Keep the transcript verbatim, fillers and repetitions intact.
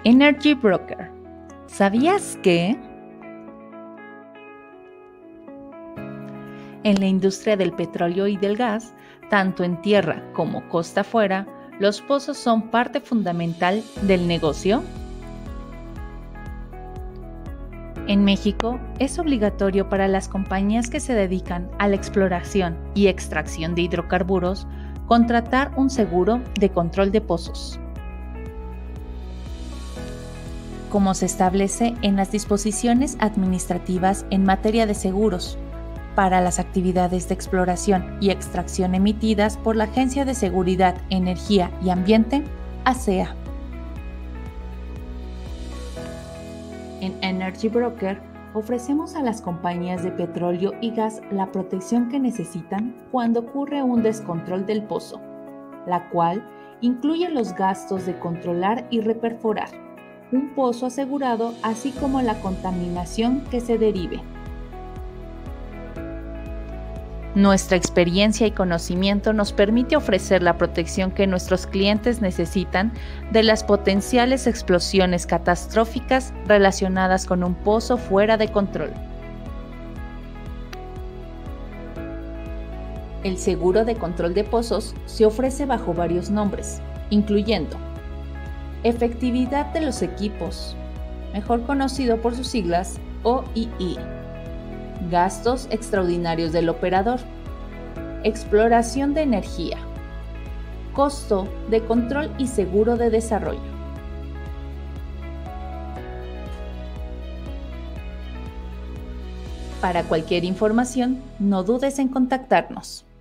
Energy Broker. ¿Sabías que? En la industria del petróleo y del gas, tanto en tierra como costa afuera, los pozos son parte fundamental del negocio. En México, es obligatorio para las compañías que se dedican a la exploración y extracción de hidrocarburos contratar un seguro de control de pozos. Como se establece en las disposiciones administrativas en materia de seguros, para las actividades de exploración y extracción emitidas por la Agencia de Seguridad, Energía y Ambiente, A S E A. En Energy Broker ofrecemos a las compañías de petróleo y gas la protección que necesitan cuando ocurre un descontrol del pozo, la cual incluye los gastos de controlar y reperforar un pozo asegurado, así como la contaminación que se derive. Nuestra experiencia y conocimiento nos permite ofrecer la protección que nuestros clientes necesitan de las potenciales explosiones catastróficas relacionadas con un pozo fuera de control. El seguro de control de pozos se ofrece bajo varios nombres, incluyendo efectividad de los equipos, mejor conocido por sus siglas O I I. Gastos extraordinarios del operador, exploración de energía, costo de control y seguro de desarrollo. Para cualquier información, no dudes en contactarnos.